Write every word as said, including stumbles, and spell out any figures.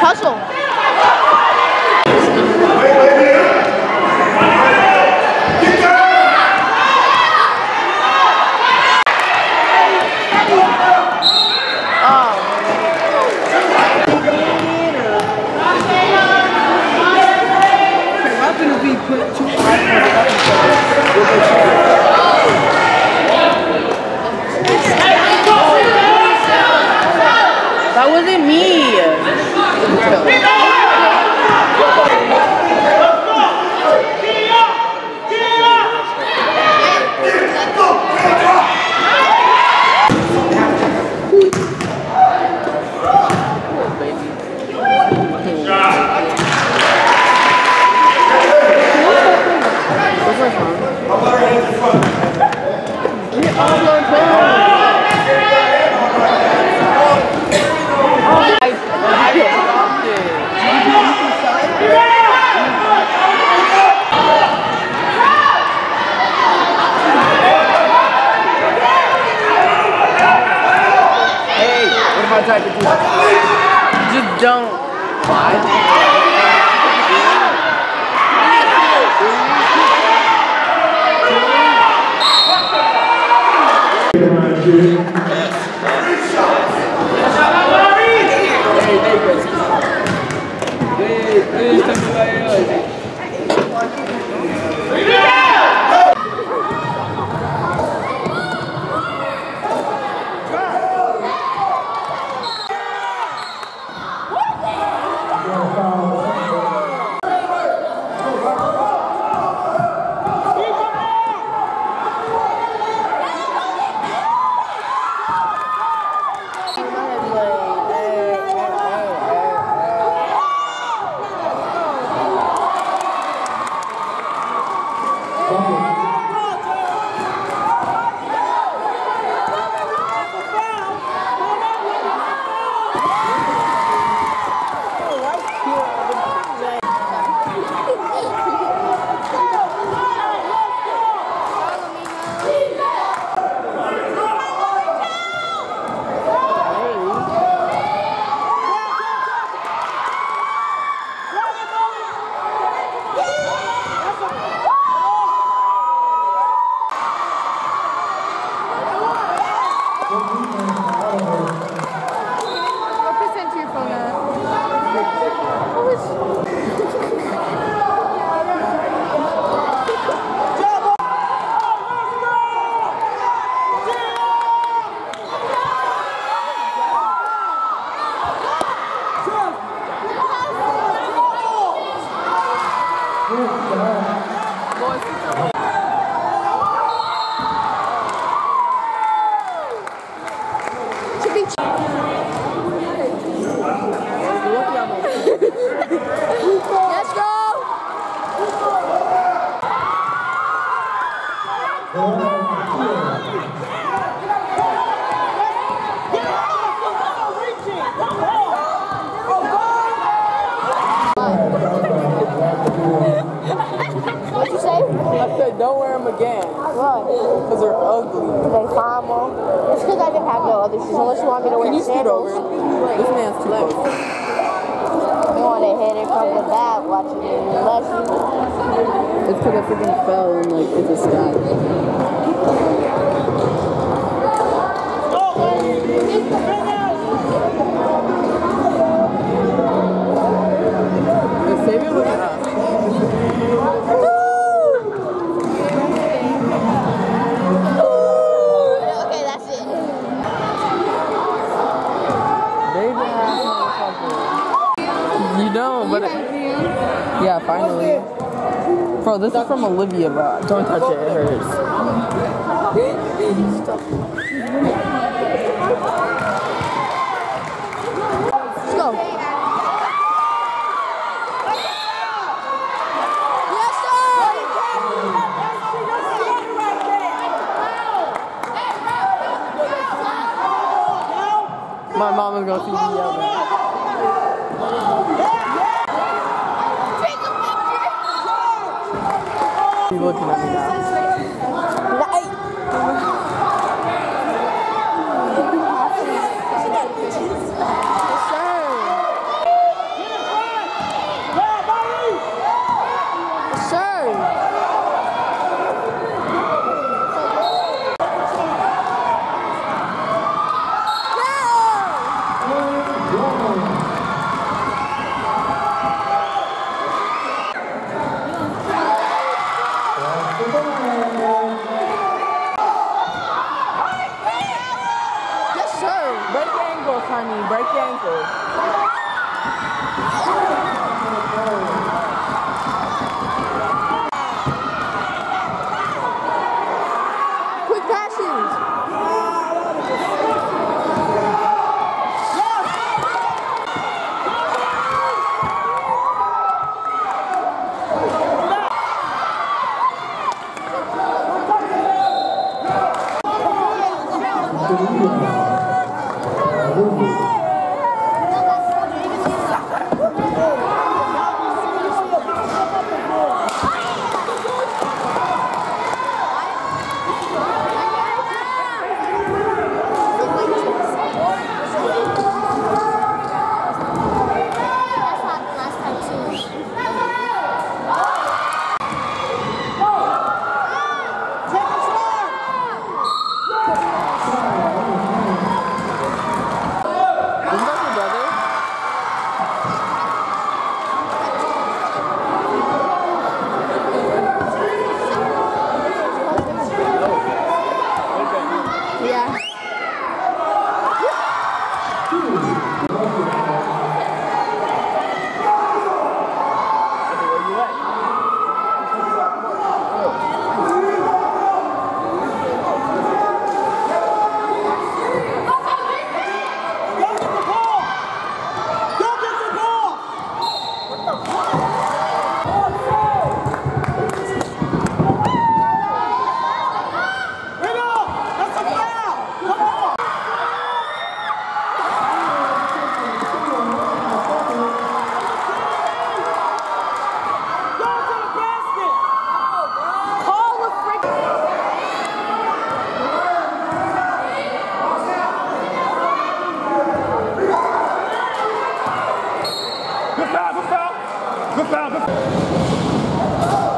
hustle. That wasn't me. Type of just don't. Why? Let's go! What'd you say? I said don't wear them again. Why? Because they're ugly. They find them. It's because I didn't have no other shoes. Unless you want me to wear Can you scoot sandals. over? This man's too close. You want to hit it from the back, watching it unless you. It's because I freaking fell and like it's a sky. The savior was at us. Okay, that's it. You know, but it, yeah, finally. Bro, this is from Olivia, bro. Don't touch it, it hurts. Let's go. Yes, sir! My mom is gonna see me yelling. She's looking at me now. Good foul, good foul. Good foul, good foul.